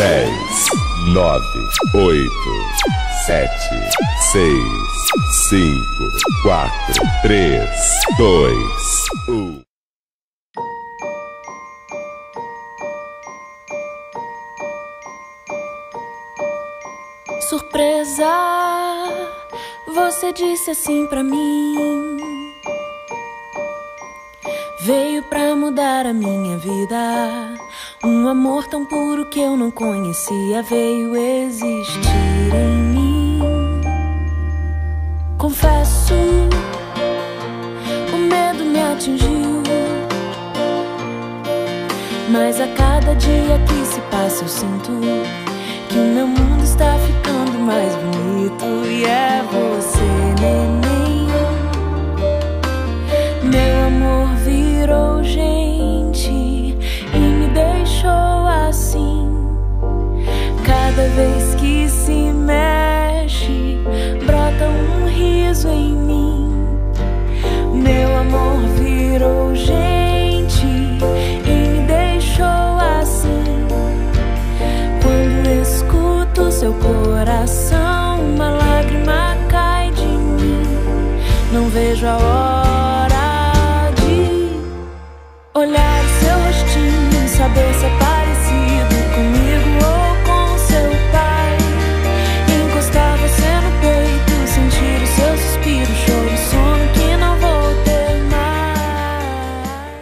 10, 9, 8, 7, 6, 5, 4, 3, 2, 1. Surpresa, você disse assim pra mim. Veio pra mudar a minha vida. Um amor tão puro que eu não conhecia veio existir em mim. Confesso, o medo me atingiu, mas a cada dia que se passa eu sinto que o meu mundo está ficando mais bonito. E é você, neném. Meu amor virou gente e me deixou assim. Cada vez que se mexe, brota um riso em mim. Meu amor virou gente e me deixou assim. Quando escuto seu coração, uma lágrima cai de mim. Não vejo a hora de olhar seu rostinho, saber se é parecido comigo ou com seu pai. Encostar você no peito, sentir o seu suspiro, choro, sono que não vou ter mais.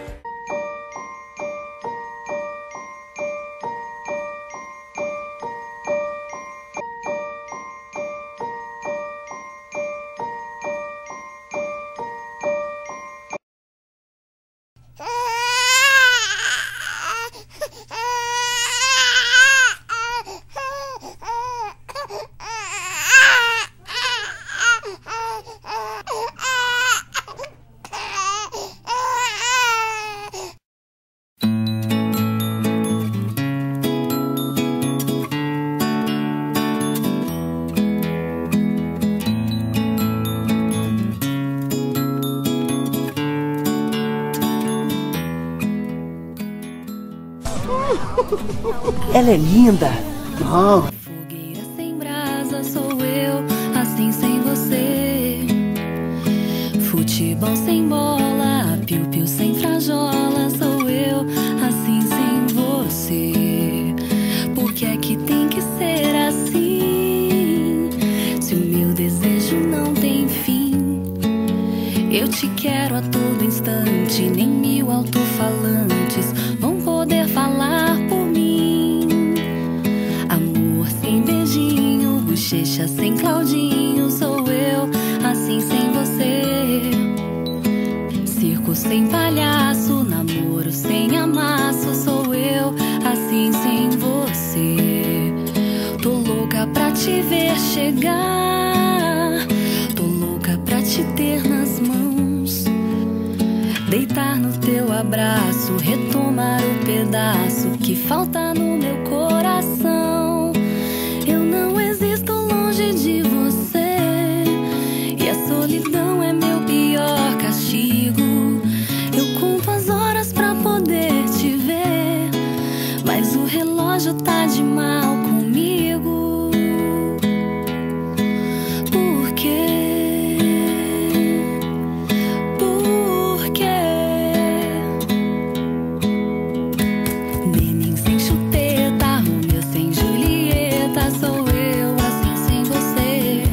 Ela é linda. Oh. Fogueira sem brasa sou eu, assim sem você. Futebol sem bola, piu-piu sem frajola sou eu, assim sem você. Por que é que tem que ser assim? Se o meu desejo não tem fim. Eu te quero a todo instante, nem 1000 alto-falantes vão poder falar por mim. Amor sem beijinho, bochecha sem Claudinho sou eu, assim sem você. Circo sem palhaço, namoro sem amasso sou eu, assim sem você. Tô louca pra te ver chegar, tô louca pra te ter nas mãos, deitar no teu abraço, retomar o pedaço que falta no meu coração. Eu não existo longe de você, e a solidão é meu pior castigo. Eu conto as horas pra poder te ver, mas o relógio tá de mal comigo. Por quê? Por quê? Neném sem chuteta, Romeu sem Julieta sou eu, assim sem você.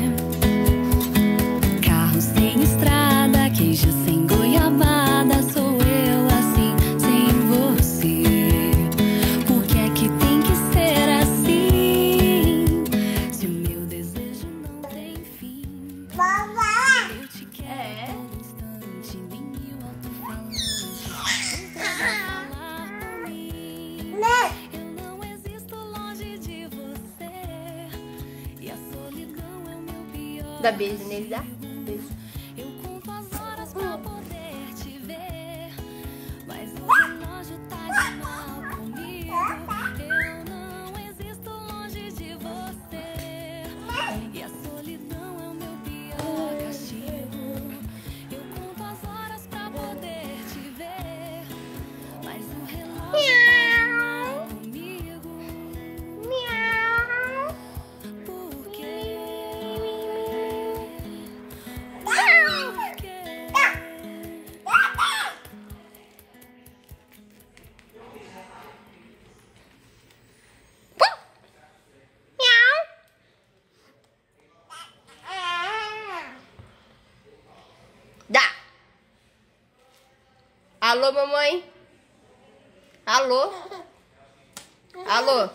Carro sem estrada, queijo sem goiabada sou eu, assim sem você. Por que é que tem que ser assim? Se o meu desejo não tem fim. Eu te quero a todo instante, nem 1000 alto-falantes vão falar por mim. Eu não existo longe de você, e a solidão é o meu pior. Dá beijo nele, dá? Beijo. Eu conto as horas pra poder te ver, mas o relógio tá de mal comigo. Eu não existo longe de você, e a solidão é o meu pior castigo. Eu conto as horas pra poder te ver, mas o relógio tá de mal comigo. Alô, mamãe? Alô? Alô?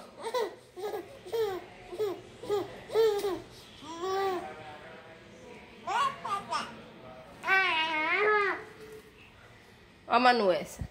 Ó a Manu essa.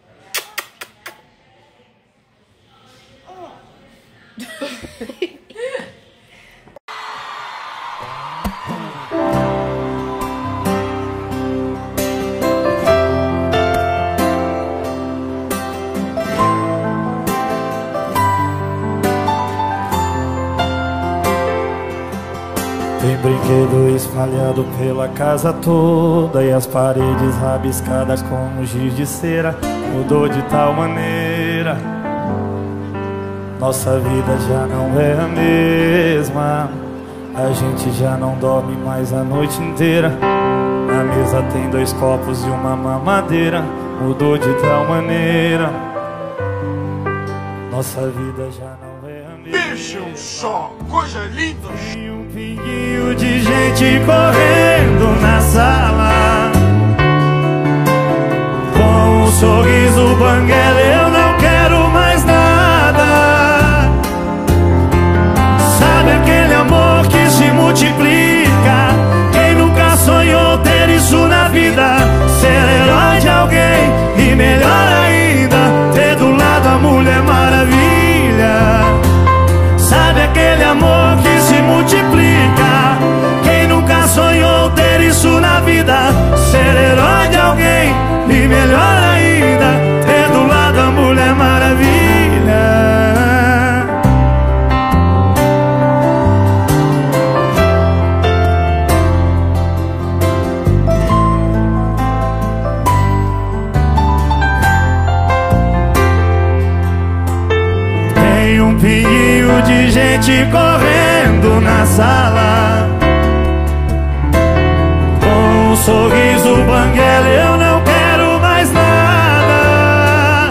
Tem brinquedo espalhado pela casa toda, e as paredes rabiscadas com giz de cera. Mudou de tal maneira, nossa vida já não é a mesma. A gente já não dorme mais a noite inteira. Na mesa tem 2 copos e uma mamadeira. Mudou de tal maneira, nossa vida já não é a mesma. Vejam só, coisa linda! E um pinguinho de gente correndo na sala, com um sorriso banguela, eu não quero mais nada. Sabe aquele amor que se multiplica? Quem nunca sonhou ter isso na vida? Ser herói de alguém e melhor ainda, ter do lado a Mulher Maravilha. Sabe aquele amor que se multiplica? Quem nunca sonhou ter isso na vida? Ser herói de alguém e melhor ainda, ter do lado a Mulher Maravilha. Tem um pinguinho de gente correndo na sala, com um sorriso banguela, eu não quero mais nada.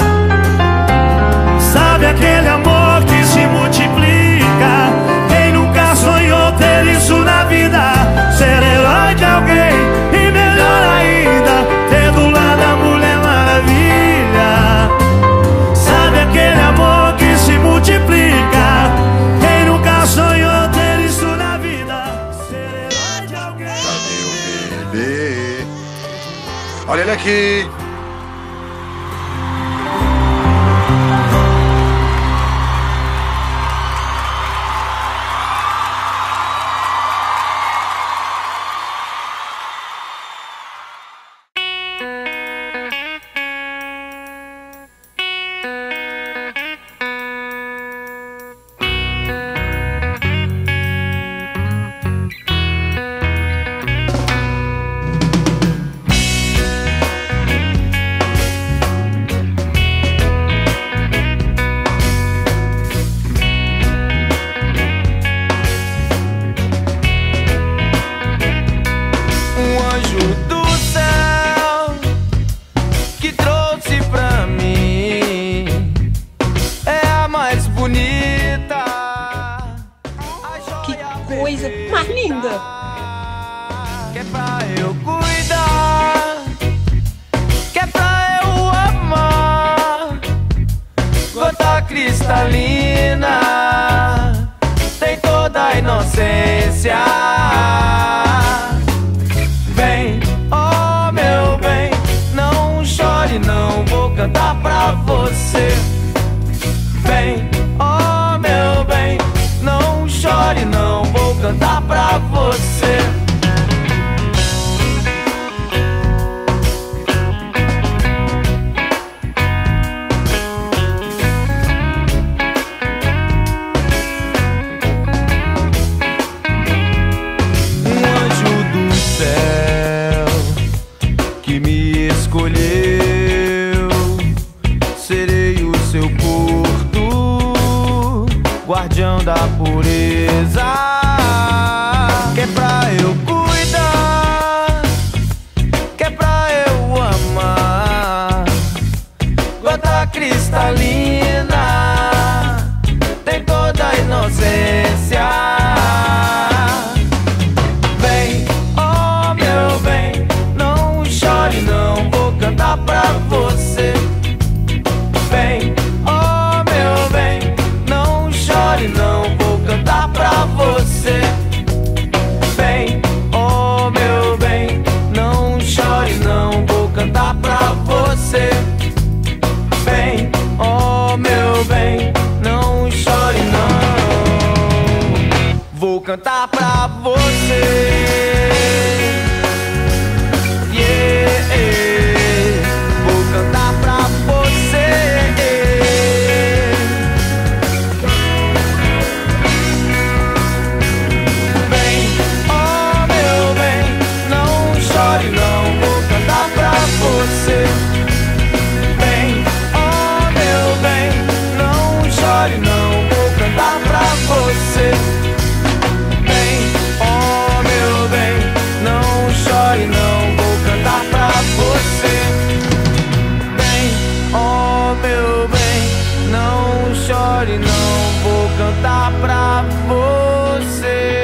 Sabe aquele amor que se multiplica? Quem nunca sonhou ter isso na vida? Ser herói de alguém e melhor ainda, ter do lado a Mulher Maravilha. Sabe aquele amor que se multiplica? Quem nunca sonhou ter isso na vida? Ser herói de alguém. Cadê o bebê? Olha ele aqui! Coisa mais linda! Que é pra eu cuidar, que é pra eu amar. Gota cristalina, tem toda a inocência. Vem, oh meu bem, não chore, não vou cantar pra você. Vem, oh meu bem, não chore, não vou cantar pra você. Um anjo do céu que me escolheu, serei o seu porto, guardião da pureza. Que é pra eu cuidar, que é pra eu amar. Gota cristalina, tem toda a inocência. Vem, oh meu bem, não chore, não vou cantar pra você. cantar pra você. Vou cantar pra você. Vem, oh meu bem, não chore não, vou cantar pra você. Vem, oh meu bem, não chore não, vou cantar pra você. Vem, oh meu bem, não chore não, vou cantar pra você. Vem, oh meu bem, não chore não, vou cantar pra você.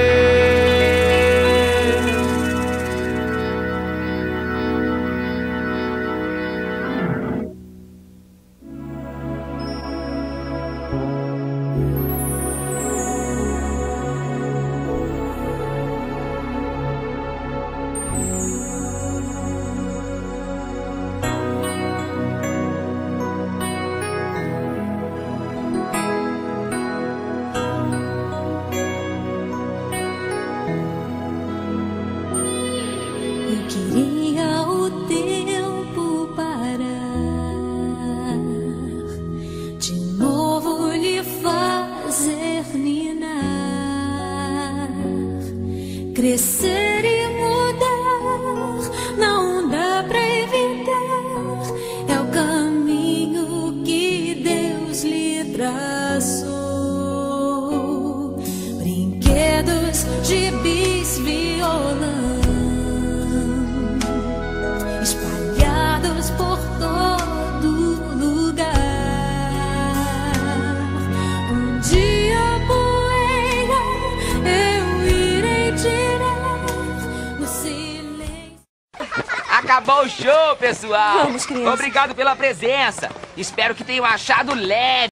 Eu queria o tempo parar, de novo lhe fazer ninar, crescer e mudar, não dá pra evitar, é o caminho que Deus lhe traçou. Brinquedos, gibis, violão espalhados por todo lugar. Um dia poeira eu irei tirar no silêncio. Acabou o show, pessoal! Vamos, criança. Obrigado pela presença. Espero que tenham achado leve